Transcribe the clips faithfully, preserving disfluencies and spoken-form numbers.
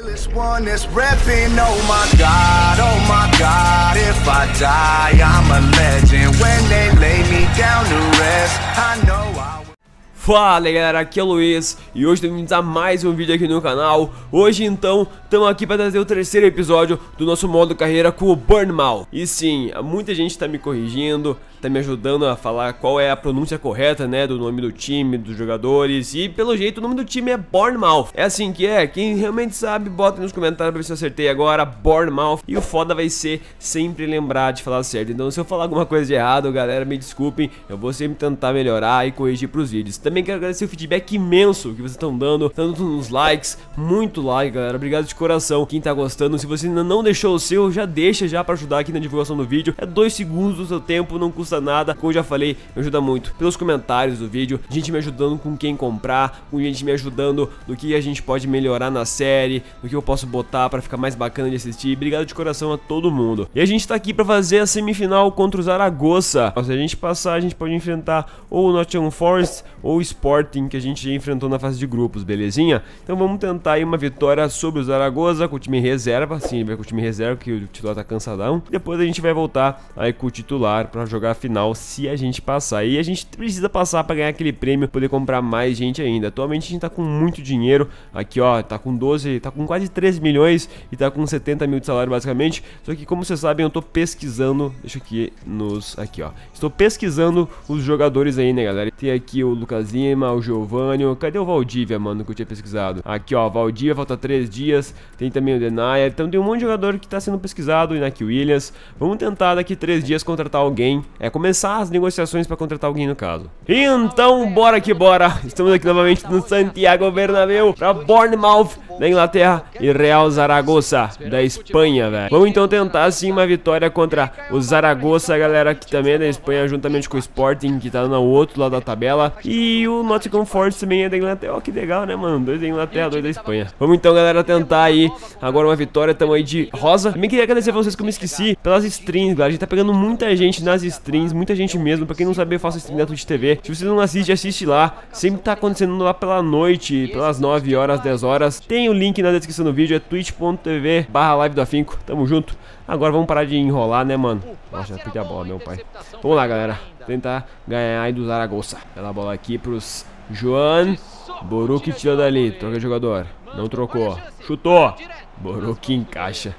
Fala galera, aqui é o Luiz e hoje bem-vindos a mais um vídeo aqui no canal. Hoje então, estamos aqui para trazer o terceiro episódio do nosso modo carreira com o Bournemouth. E sim, muita gente está me corrigindo, está me ajudando a falar qual é a pronúncia correta, né, do nome do time, dos jogadores. E pelo jeito o nome do time é Bournemouth. É assim que é, quem realmente sabe, bota nos comentários para ver se eu acertei agora, Bournemouth. E o foda vai ser sempre lembrar de falar certo. Então se eu falar alguma coisa de errado, galera, me desculpem, eu vou sempre tentar melhorar e corrigir para os vídeos. Também quero agradecer o feedback imenso que vocês estão dando, tanto nos likes, muito like, galera, obrigado de coração. Quem tá gostando, se você ainda não deixou o seu, já deixa já pra ajudar aqui na divulgação do vídeo. É dois segundos do seu tempo, não custa nada, como eu já falei, me ajuda muito. Pelos comentários do vídeo, gente me ajudando com quem comprar, com gente me ajudando no que a gente pode melhorar na série, no que eu posso botar pra ficar mais bacana de assistir. Obrigado de coração a todo mundo. E a gente tá aqui pra fazer a semifinal contra o Zaragoza. Se a gente passar, a gente pode enfrentar ou o Nottingham Forest ou o Sporting, que a gente já enfrentou na fase de grupos, belezinha? Então vamos tentar aí uma vitória sobre o Zaragoza com o time reserva. Sim, vai com o time reserva, que o titular tá cansadão. Depois a gente vai voltar aí com o titular pra jogar a final, se a gente passar. E a gente precisa passar pra ganhar aquele prêmio, poder comprar mais gente ainda. Atualmente a gente tá com muito dinheiro. Aqui ó, tá com doze, tá com quase treze milhões e tá com setenta mil de salário basicamente. Só que como vocês sabem, eu tô pesquisando, deixa aqui nos, aqui ó, estou pesquisando os jogadores aí, né galera? Tem aqui o Lucas Lima, o Giovanni. Cadê o Valdívia, mano, que eu tinha pesquisado? Aqui, ó, Valdívia, falta três dias. Tem também o Denayer. Então tem um monte de jogador que tá sendo pesquisado. Inaki Williams. Vamos tentar daqui três dias contratar alguém. É, começar as negociações pra contratar alguém no caso. Então, bora que bora. Estamos aqui novamente no Santiago Bernabéu pra Bournemouth da Inglaterra e Real Zaragoza da Espanha, velho. Vamos então tentar sim uma vitória contra o Zaragoza, galera, que também é da Espanha, juntamente com o Sporting, que tá no outro lado da tabela. E o Nottingham Forest também é da Inglaterra. Ó, que legal, né, mano? Dois da Inglaterra, dois da Espanha. Vamos então, galera, tentar aí agora uma vitória. Tamo aí de rosa. Também queria agradecer a vocês que eu me esqueci pelas streams, galera. A gente tá pegando muita gente nas streams, muita gente mesmo. Pra quem não sabe, eu faço stream da Twitch T V. Se você não assiste, assiste lá. Sempre tá acontecendo lá pela noite, pelas nove horas, dez horas. Tem o link na descrição do vídeo, é twitch ponto tv barra live do Afinco. Tamo junto. Agora vamos parar de enrolar, né, mano? Nossa, já perdi a bola, meu pai. Vamos lá, galera. Tentar ganhar aí do Zaragoza. Pela bola aqui pros Joan. Boruk tirou dali. Troca de jogador. Não trocou. Chutou. Boruk encaixa.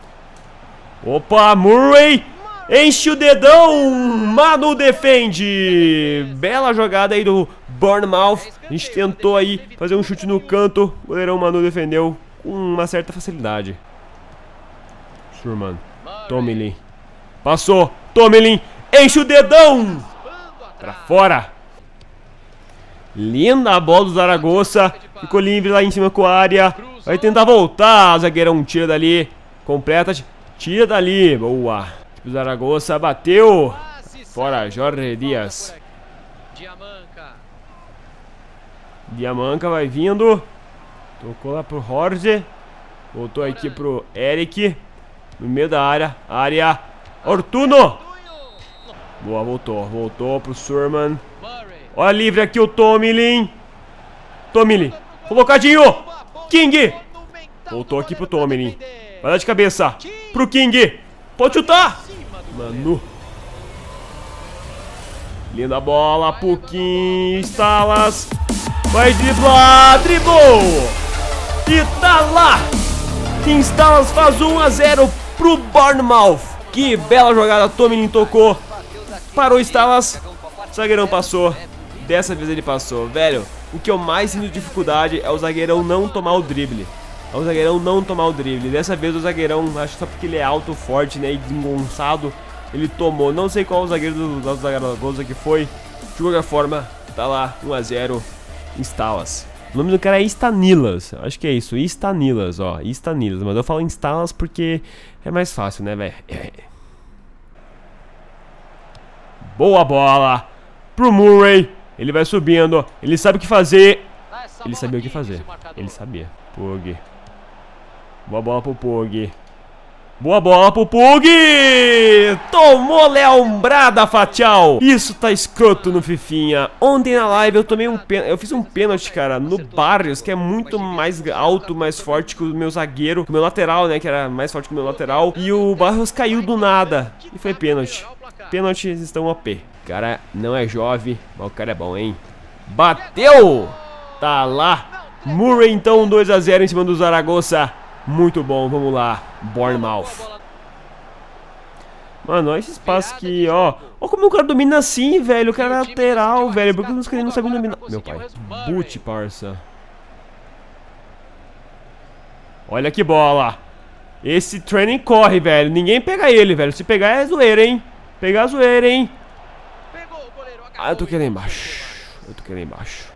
Opa, Murray. Enche o dedão. Manu defende. Bela jogada aí do Bournemouth. A gente tentou aí fazer um chute no canto. O goleirão Manu defendeu com uma certa facilidade. Surman. Tomilin. Passou. Tomilin. Enche o dedão. Pra fora. Linda a bola do Zaragoza. Ficou livre lá em cima com a área. Vai tentar voltar. Zagueirão tira dali. Completa. Tira dali. Boa. O Zaragoza bateu. Fora. Jorge Dias. Diamanca vai vindo. Tocou lá pro Jorge. Voltou aqui pro Eric. No meio da área. Área. Ortuno. Boa, voltou. Voltou pro Surman. Olha livre aqui o Tomilin. Tomilin. Colocadinho. King. Voltou aqui pro Tomilin. Vai dar de cabeça. Pro King. Pode chutar. Manu. Linda bola pro King. Instalas. Vai driblar. Driblou. E tá lá. Instalas faz um a zero pro Bournemouth. Que bela jogada. Tomilin tocou. Parou Instalas. Zagueirão passou. Dessa vez ele passou. Velho, o que eu mais sinto dificuldade é o zagueirão não tomar o drible. É o zagueirão não tomar o drible. Dessa vez o zagueirão, acho que só porque ele é alto, forte, né, e desengonçado, ele tomou. Não sei qual o zagueiro do, do Zaragoza que foi. De qualquer forma, tá lá, um a zero. Instalas. O nome do cara é Stanilas. Acho que é isso, Stanilas, ó. Stanilas. Mas eu falo Instalas porque é mais fácil, né, velho? É. Boa bola pro Murray. Ele vai subindo. Ele sabe o que fazer. Ele sabia o que fazer. Ele sabia. Pug. Boa bola pro Pug. Boa bola pro Pug! Tomou leombrada, Fatial! Isso tá escroto no Fifinha. Ontem na live eu tomei um pênalti. Eu fiz um pênalti, cara, no Barrios, que é muito mais alto, mais forte que o meu zagueiro. O meu lateral, né, que era mais forte que o meu lateral. E o Barrios caiu do nada. E foi pênalti. Pênaltis estão O P. O cara não é jovem, mas o cara é bom, hein? Bateu! Tá lá. Murray, então, dois a zero em cima do Zaragoza. Muito bom, vamos lá. Bournemouth. Mano, olha esse espaço aqui, ó. Olha como o cara domina assim, velho. O cara é lateral, velho. Porque os caras não sabem dominar. Meu pai. Boot, parça. Olha que bola. Esse training corre, velho. Ninguém pega ele, velho. Se pegar é zoeira, hein. Pegar é zoeira, hein. Ah, eu tô aqui lá embaixo. Eu tô aqui lá embaixo.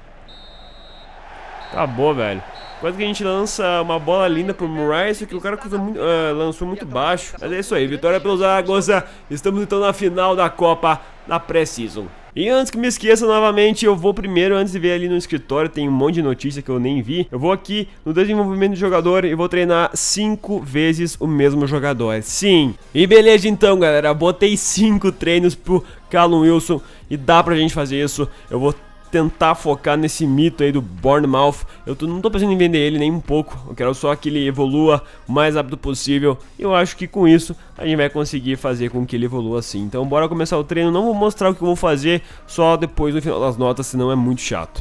Acabou, velho. Quase que a gente lança uma bola linda pro Murray, só que o cara muito, uh, lançou muito baixo. Mas é isso aí, vitória pelo Zaragoza. Estamos então na final da Copa da Pré-Season. E antes que me esqueça novamente, eu vou primeiro, antes de ver ali no escritório, tem um monte de notícia que eu nem vi. Eu vou aqui no desenvolvimento do jogador e vou treinar cinco vezes o mesmo jogador. Sim! E beleza então, galera, botei cinco treinos pro Callum Wilson e dá pra gente fazer isso. Eu vou tentar focar nesse mito aí do Bournemouth. Eu tô, não tô pensando em vender ele nem um pouco. Eu quero só que ele evolua o mais rápido possível. E eu acho que com isso a gente vai conseguir fazer com que ele evolua assim. Então bora começar o treino. Não vou mostrar o que eu vou fazer só depois no final das notas, senão é muito chato.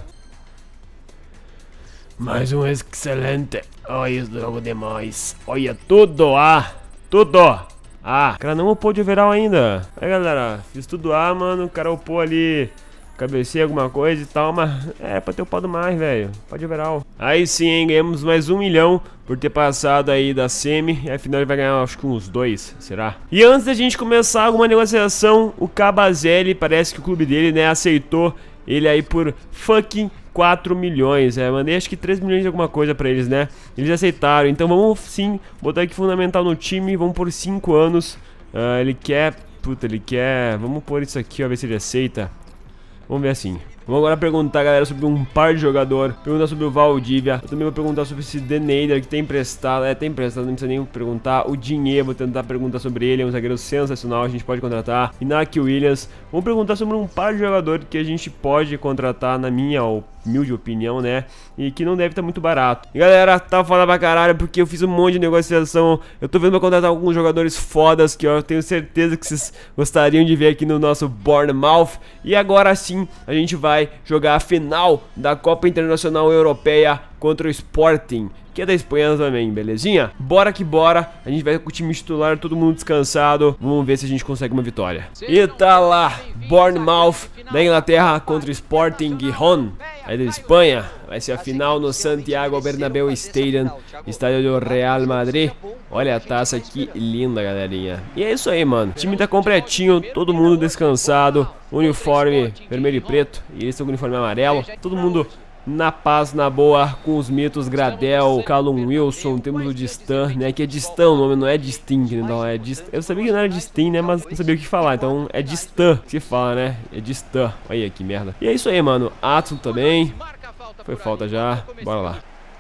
Mais um excelente. Olha o jogo demais. Olha tudo, ah, tudo. Ah, cara, não upou de overall ainda. Aí galera, fiz tudo A, mano. O cara upou ali, cabecei alguma coisa e tal, mas é pra ter upado mais, velho. Pode overall. Aí sim, hein, ganhamos mais um milhão por ter passado aí da semi. E afinal ele vai ganhar, acho que uns dois, será? E antes da gente começar alguma negociação, o Cabazelli, parece que o clube dele, né, aceitou ele aí por fucking quatro milhões. É, mandei acho que três milhões de alguma coisa pra eles, né? Eles aceitaram. Então vamos sim botar aqui fundamental no time. Vamos por cinco anos. Uh, ele quer... Puta, ele quer... Vamos pôr isso aqui, ó, ver se ele aceita. Vamos ver assim. Vamos agora perguntar, galera, sobre um par de jogador. Perguntar sobre o Valdívia. Eu também vou perguntar sobre esse Denader que tem emprestado. É, tem emprestado, não precisa nem perguntar. O Dinheiro, vou tentar perguntar sobre ele. É um zagueiro sensacional, a gente pode contratar. Iñaki Williams. Vamos perguntar sobre um par de jogador que a gente pode contratar, na minha humilde opinião, né? E que não deve estar muito barato. E galera, tá foda pra caralho porque eu fiz um monte de negociação. Eu tô vendo pra contratar alguns jogadores fodas que eu tenho certeza que vocês gostariam de ver aqui no nosso Bournemouth. E agora sim, a gente vai jogar a final da Copa Internacional Europeia contra o Sporting, que é da Espanha também, belezinha? Bora que bora, a gente vai com o time titular, todo mundo descansado. Vamos ver se a gente consegue uma vitória. E tá lá, Bournemouth da Inglaterra contra o Sporting Gijón, aí da Espanha. Vai ser a final no Santiago Bernabéu Stadium, estádio do Real Madrid. Olha a taça que linda, galerinha. E é isso aí, mano. O time tá completinho, todo mundo descansado. Uniforme vermelho e preto, e eles estão com o uniforme amarelo. Todo mundo na paz, na boa, com os mitos Gradel, Callum Wilson, temos o Distan, né, que é Distan, o nome não é Distin, não é Distan. Eu sabia que não era Distin, né, mas não sabia o que falar, então é Distan que se fala, né, é Distan. Olha aí que merda. E é isso aí, mano, Atson também, foi falta já, bora lá.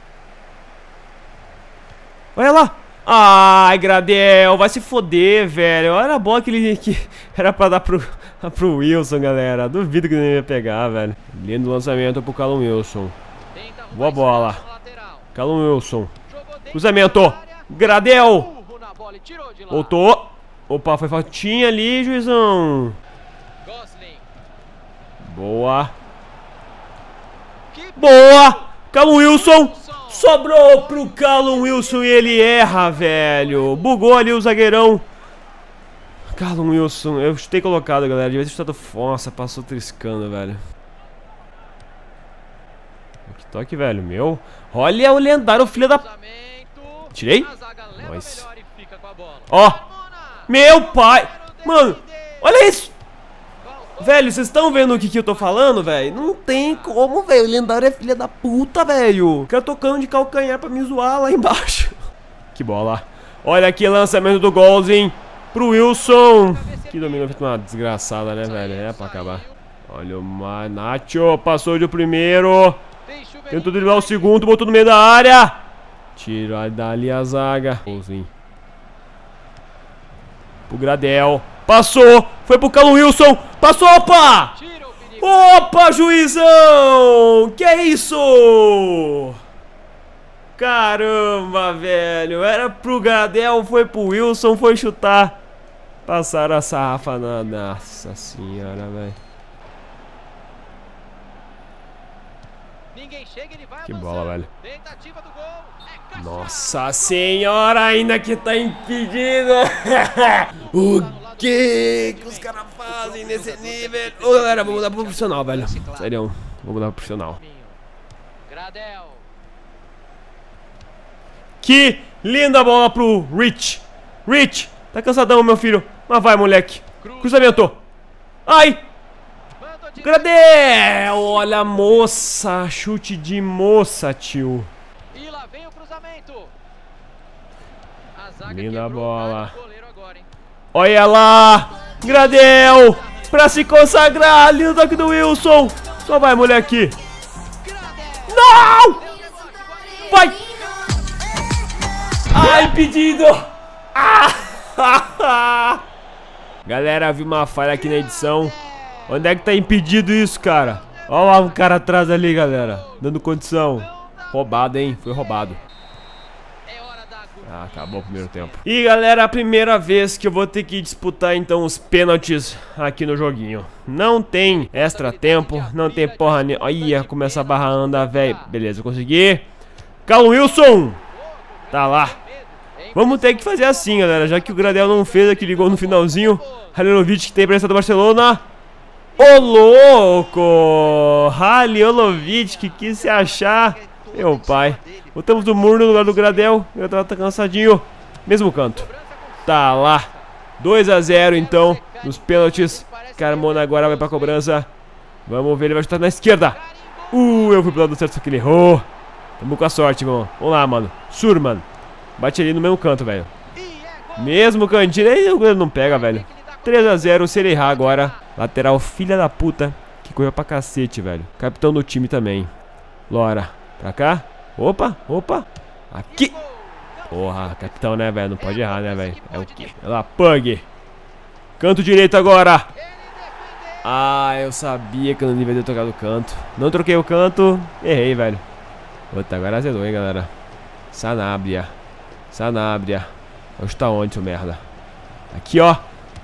Olha lá! Ai, Gradel, vai se foder, velho. Olha a bola que ele que era pra dar pro, pro Wilson, galera. Duvido que ele ia pegar, velho. Lindo lançamento pro Callum Wilson. Boa bola. Callum Wilson. Cruzamento. Gradel. Voltou. Opa, foi faltinha ali, juizão. Boa. Boa. Callum Wilson. Sobrou pro Callum Wilson e ele erra, velho. Bugou ali o zagueirão. Callum Wilson, eu chutei colocado, galera. Devia ter chutado. Nossa, passou triscando, velho. Que toque, velho, meu. Olha o lendário, filho da... Tirei? Nossa. Ó. Meu pai. Mano, olha isso. Velho, vocês estão vendo o que, que eu tô falando, velho? Não tem como, velho. O lendário é filha da puta, velho. O cara tocando de calcanhar pra me zoar lá embaixo. Que bola. Olha aqui, lançamento do golzinho pro Wilson. Que domínio, uma desgraçada, né, velho? É pra acabar. Olha o Nacho, passou de primeiro. Tentou driblar o segundo, botou no meio da área. Tira dali a zaga. Golzinho. Pro Gradel. Passou. Foi pro Callum Wilson. Passou, opa! Opa, juizão! Que é isso? Caramba, velho. Era pro Gradel, foi pro Wilson, foi chutar. Passaram a sarrafa na... Nossa senhora, velho. Que bola, velho. Nossa senhora, ainda que tá impedido. O que que os caras fazem nesse nível? Ô, galera, vamos mudar pro profissional, velho. Sério, vamos mudar pro profissional. Que linda bola pro Rich. Rich, tá cansadão, meu filho. Mas vai, moleque. Cruzamento. Ai. Gradel. Olha a moça. Chute de moça, tio. E lá vem o cruzamento. Linda bola. Olha lá. Gradel. Pra se consagrar. Lindo toque do Wilson. Só vai, moleque. Não. Vai. Ai, impedido. Ah. Galera, vi uma falha aqui na edição. Onde é que tá impedido isso, cara? Olha lá um cara atrás ali, galera. Dando condição. Roubado, hein? Foi roubado. Ah, acabou o primeiro tempo. E, galera, a primeira vez que eu vou ter que disputar, então, os pênaltis aqui no joguinho. Não tem extra tempo. Não tem porra nenhuma. Olha, começa a barra andar, velho. Beleza, eu consegui. Callum Wilson. Tá lá. Vamos ter que fazer assim, galera. Já que o Gradel não fez aquele gol no finalzinho. Halilovic que tem presença do Barcelona. Ô, louco! Halilovic que quis se achar. Meu pai. Botamos do muro no lugar do Gradel. O Gradel tá cansadinho. Mesmo canto. Tá lá. dois a zero, então. Nos pênaltis. Carmona agora vai pra cobrança. Vamos ver, ele vai chutar na esquerda. Uh, eu fui pro lado certo, só que ele errou. Tamo com a sorte, irmão. Vamos lá, mano. Surman. Bate ali no mesmo canto, velho. Mesmo cantinho. Aí o goleiro não pega, velho. três a zero. Se ele errar agora. Lateral, filha da puta. Que correu pra cacete, velho. Capitão do time também. Lora. Pra cá. Opa, opa. Aqui. Porra, capitão, né, velho? Não pode errar, né, velho? É o quê? Olha lá, Pug. Canto direito agora. Ah, eu sabia que eu não devia ter tocado o canto. Não troquei o canto. Errei, velho. Puta, agora azedou, hein, galera. Sanabria. Sanabria. Vai chutar onde, seu merda? Aqui, ó.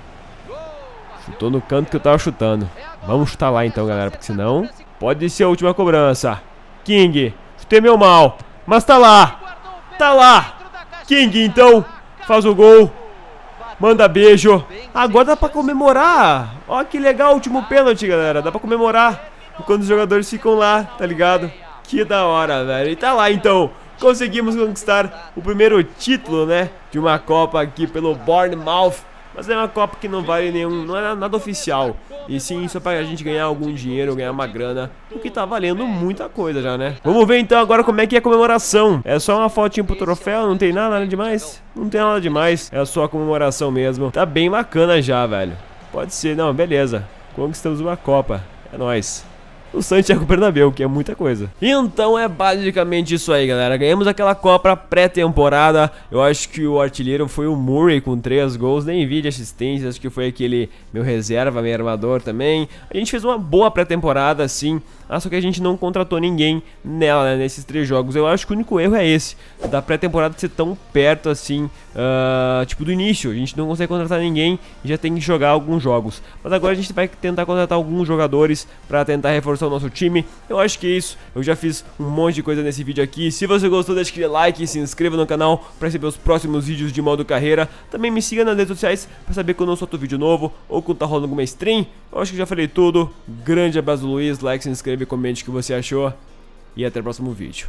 Chutou no canto que eu tava chutando. Vamos chutar lá então, galera, porque senão pode ser a última cobrança. King. Chutei meio mal, mas tá lá. Tá lá. King, então, faz o gol. Manda beijo. Agora dá pra comemorar. Ó, que legal o último pênalti, galera. Dá pra comemorar quando os jogadores ficam lá, tá ligado? Que da hora, velho. E tá lá, então. Conseguimos conquistar o primeiro título, né, de uma Copa aqui pelo Bournemouth. Mas é uma Copa que não vale nenhum, não é nada oficial. E sim, só pra gente ganhar algum dinheiro, ganhar uma grana. O que tá valendo muita coisa já, né? Vamos ver então agora como é que é a comemoração. É só uma fotinha pro troféu, não tem nada, nada demais. Não tem nada demais, é só a comemoração mesmo. Tá bem bacana já, velho. Pode ser, não, beleza. Conquistamos uma Copa, é nóis. O Santiago Bernabéu, que é muita coisa. Então é basicamente isso aí, galera. Ganhamos aquela Copa pré-temporada. Eu acho que o artilheiro foi o Murray com três gols. Nem vi de assistência, acho que foi aquele meu reserva, meu armador também. A gente fez uma boa pré-temporada, sim. Ah, só que a gente não contratou ninguém nela, né, nesses três jogos. Eu acho que o único erro é esse, da pré-temporada ser tão perto assim, uh, tipo do início. A gente não consegue contratar ninguém e já tem que jogar alguns jogos. Mas agora a gente vai tentar contratar alguns jogadores pra tentar reforçar o nosso time. Eu acho que é isso. Eu já fiz um monte de coisa nesse vídeo aqui. Se você gostou, deixa aquele like e se inscreva no canal pra receber os próximos vídeos de modo carreira. Também me siga nas redes sociais pra saber quando eu solto vídeo novo ou quando tá rolando alguma stream. Eu acho que já falei tudo. Grande abraço, Luiz. Like, se inscreve, comente o que você achou. E até o próximo vídeo.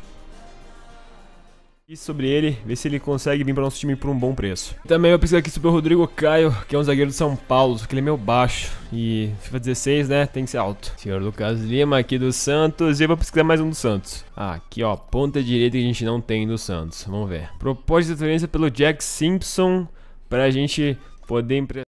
E sobre ele, ver se ele consegue vir para o nosso time por um bom preço. Também vou pesquisar aqui sobre o Rodrigo Caio, que é um zagueiro de São Paulo, só que ele é meio baixo. E FIFA dezesseis, né, tem que ser alto. Senhor Lucas Lima aqui do Santos. E eu vou pesquisar mais um do Santos. Ah, aqui ó, ponta direita que a gente não tem do Santos. Vamos ver. Proposta de transferência pelo Jack Simpson pra gente poder emprestar.